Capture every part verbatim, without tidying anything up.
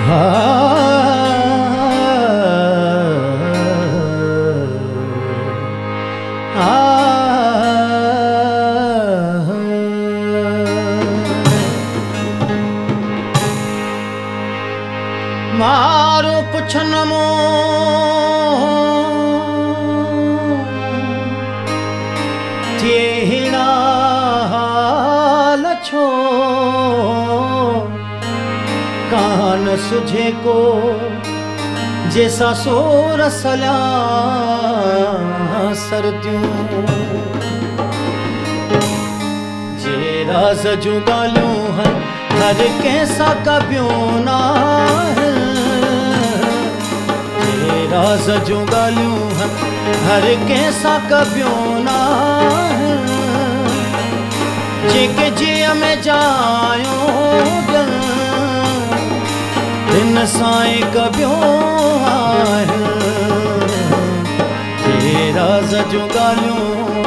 मारो पुछन मो तेहिड़ा हाल छो कान सुझे को जैसा सोर सल्या सर्दियों जे राज जूं ॻाल्हियूं हर हर कंहिंसां कबियूं न राज जूं ॻाल्हियूं हर कंहिंसां कबियूं न जेके जीअ में जायूं हिन सां ई कबियूं आहिनि राज जूं ॻाल्हियूं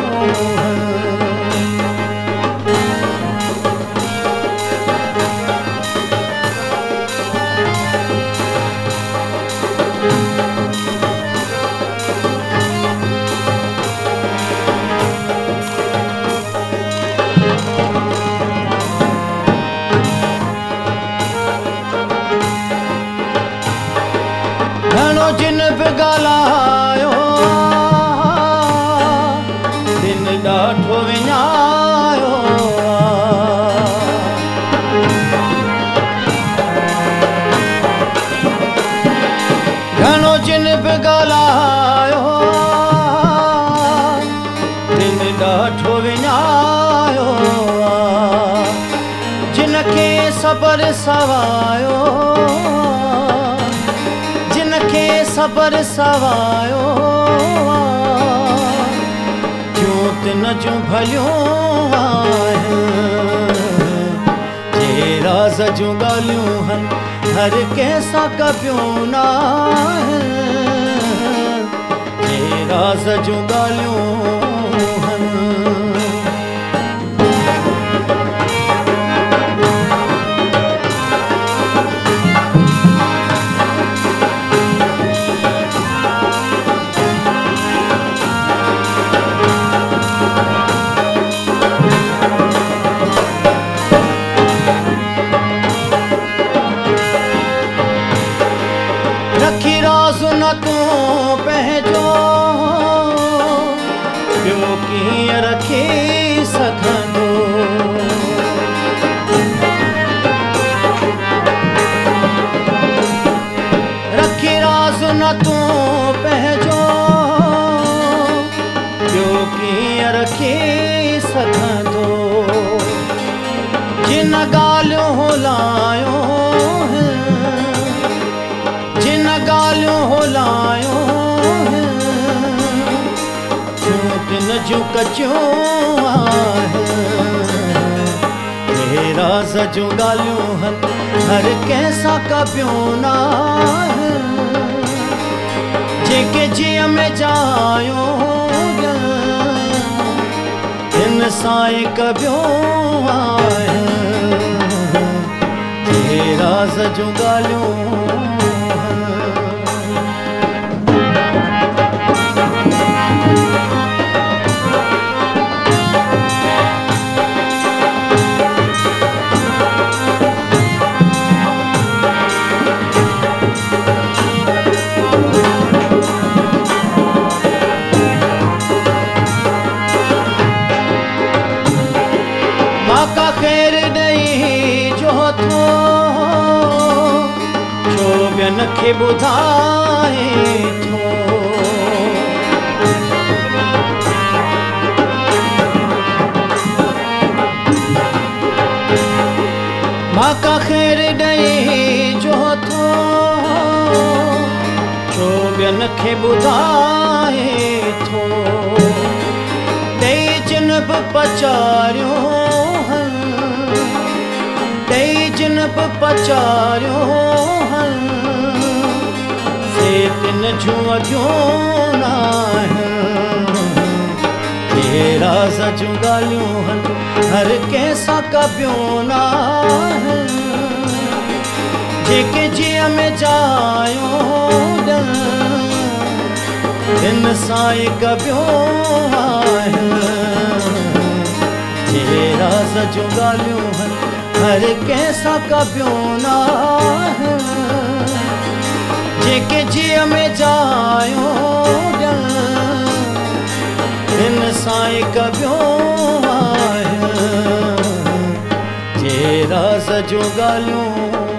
जिन बि ॻाल्हायो दिन ॾाढो विञायो घणो जिन बि ॻाल्हायो दिन ॾाढो विञायो जिन खे सबर सवायो सबर सवायो क्यों तिन जूं भलियूं आहिनि जे राज जूं ॻाल्हियूं हन हर कंहिंसां कबियूं न आहिनि जे राज जूं ॻाल्हियूं हन रखी राज़ न तूं पंहिंजो ॿियो कीअं रखी सघंदो रखी राज़ न तूं पंहिंजो ॿियो कीअं रखी सघंदो जिन ॻाल्हियूं हुलायूं जिन ॻाल्हियूं हुलायूं तिन जूं कचियूं आहिनि राज जूं ॻाल्हियूं हर कंहिंसां कबियूं न जेके जीअ में जायूं हिन सां ई कबियूं आहिनि राज जूं ॻाल्हियूं माका ख़ैर ॾेई जो थो छो ॿियनि खे ॿुधाए थो माका ख़ैर ॾेई जो थो छो ॿियनि खे ॿुधाए थो ॾेई जिन बि पचारियूं ॾेई जिन बि पचारियूं से तिन जूं अॻियूं न आहिनि राज जूं ॻाल्हियूं हर कंहिंसां कबियूं न आहिनि जेके जीअ में जायूं हिन सां ई कबियूं आहिनि जे राज़ जूं ॻाल्हियूं हर कंहिंसां कबियूं न आहिनि जेके जीअ में जायूं हिन सां ई कबियूं आहिनि जे राज़ जूं ॻाल्हियूं